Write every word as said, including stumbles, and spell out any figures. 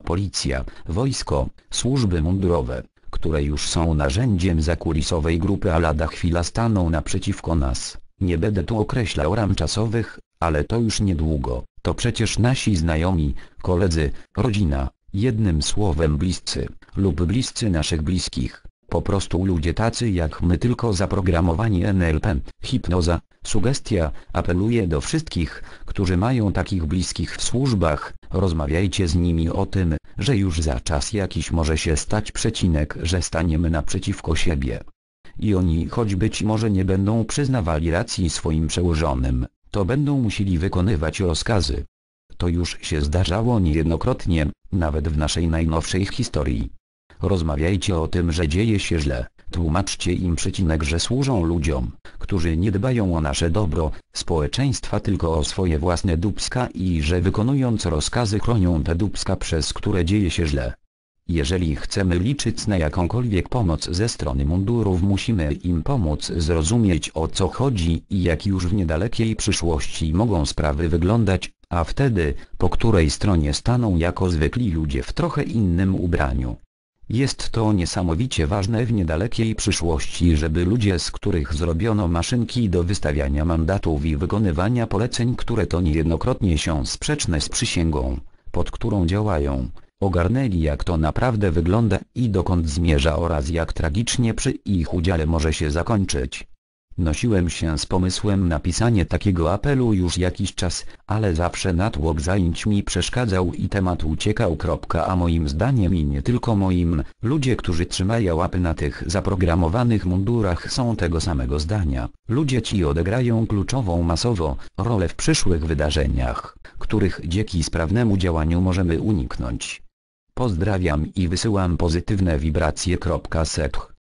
policja, wojsko, służby mundurowe, które już są narzędziem zakulisowej grupy, a lada chwila staną naprzeciwko nas. Nie będę tu określał ram czasowych, ale to już niedługo. To przecież nasi znajomi, koledzy, rodzina, jednym słowem bliscy, lub bliscy naszych bliskich. Po prostu ludzie tacy jak my, tylko zaprogramowani N L P, hipnoza, sugestia. Apeluję do wszystkich, którzy mają takich bliskich w służbach, rozmawiajcie z nimi o tym, że już za czas jakiś może się stać przecinek, że staniemy naprzeciwko siebie. I oni, choć być może nie będą przyznawali racji swoim przełożonym, to będą musieli wykonywać rozkazy. To już się zdarzało niejednokrotnie, nawet w naszej najnowszej historii. Rozmawiajcie o tym, że dzieje się źle, tłumaczcie im przecinek, że służą ludziom, którzy nie dbają o nasze dobro, społeczeństwa, tylko o swoje własne dupska, i że wykonując rozkazy chronią te dupska, przez które dzieje się źle. Jeżeli chcemy liczyć na jakąkolwiek pomoc ze strony mundurów, musimy im pomóc zrozumieć, o co chodzi i jak już w niedalekiej przyszłości mogą sprawy wyglądać, a wtedy, po której stronie staną jako zwykli ludzie w trochę innym ubraniu. Jest to niesamowicie ważne w niedalekiej przyszłości, żeby ludzie, z których zrobiono maszynki do wystawiania mandatów i wykonywania poleceń, które to niejednokrotnie są sprzeczne z przysięgą, pod którą działają, ogarnęli, jak to naprawdę wygląda i dokąd zmierza, oraz jak tragicznie przy ich udziale może się zakończyć. Nosiłem się z pomysłem na pisanie takiego apelu już jakiś czas, ale zawsze natłok zajęć mi przeszkadzał i temat uciekał. A moim zdaniem, i nie tylko moim, ludzie, którzy trzymają łapy na tych zaprogramowanych mundurach, są tego samego zdania. Ludzie ci odegrają kluczową masowo rolę w przyszłych wydarzeniach, których dzięki sprawnemu działaniu możemy uniknąć. Pozdrawiam i wysyłam pozytywne wibracje. Seth.